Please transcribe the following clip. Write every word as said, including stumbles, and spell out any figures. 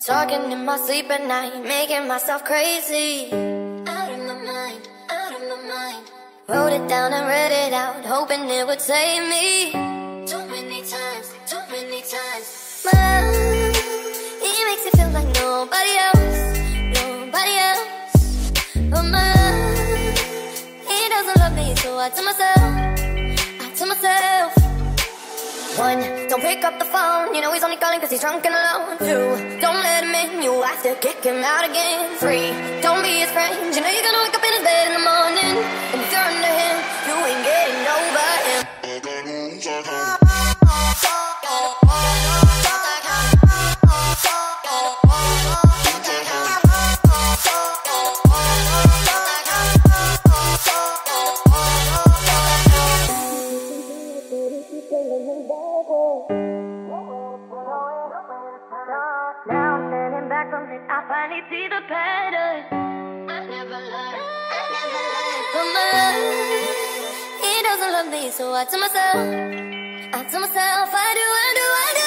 Talking in my sleep at night, making myself crazy. Out of my mind, out of my mind. Wrote it down and read it out, hoping it would save me. Too many times, too many times. My love, he makes me feel like nobody else, nobody else. But my love, he doesn't love me, so I tell myself, I tell myself. One, don't pick up the phone, you know he's only calling cause he's drunk and alone. Two, don't let him in, you have to kick him out again. Three, don't be his friend, you know you're gonna wake up in his bed in the morning. And if you're under him, you ain't getting over him. Now I'm standing back from it, I finally see the pattern. I never learned, I never learned. But my love, he doesn't love me, so I tell myself, I tell myself, I do, I do, I do.